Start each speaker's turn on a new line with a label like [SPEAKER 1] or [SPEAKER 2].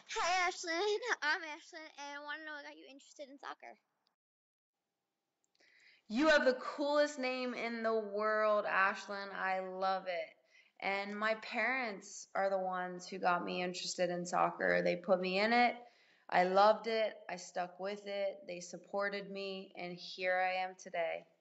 [SPEAKER 1] Hi, Ashlyn. I'm Ashlyn, and I want to know what got you interested in soccer.
[SPEAKER 2] You have the coolest name in the world, Ashlyn. I love it. And my parents are the ones who got me interested in soccer. They put me in it. I loved it. I stuck with it. They supported me, and here I am today.